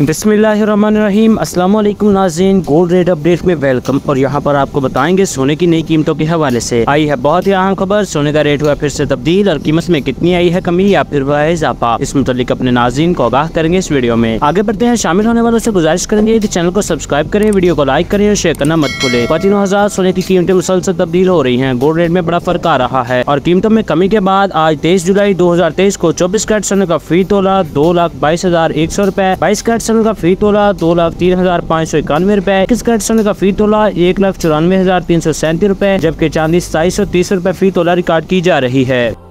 बिस्मिल्लाहिर्रहमानिर्रहीम। अस्सलाम वालेकुम नाज़रीन, गोल्ड रेट अपडेट में वेलकम। और यहाँ पर आपको बताएंगे सोने की नई कीमतों के हवाले से आई है बहुत ही अहम खबर। सोने का रेट हुआ फिर से तब्दील और कीमत में कितनी आई है कमी या फिर हुआ है इजाफा, इस मुतालिक अपने नाज़रीन को आगाह करेंगे इस वीडियो में। आगे बढ़ते हैं, शामिल होने वालों से गुजारिश करेंगे कि चैनल को सब्सक्राइब करें, वीडियो को लाइक करें और शेयर करना मत भूलें। 53,000 सोने की कीमतें मुसलसल तब्दील हो रही है। गोल्ड रेट में बड़ा फर्क आ रहा है और कीमतों में कमी के बाद आज 23 जुलाई 2023 को 24 कैरेट सोने का फी तोला 2,22,100 रुपए, 22 कैरेट सोने का फी तोला 2,03,591 रुपए, 21 कैरेट सोने का फी तोला 1,94,337 रुपए, जबकि चांदी 2730 रुपए फी तोला रिकॉर्ड की जा रही है।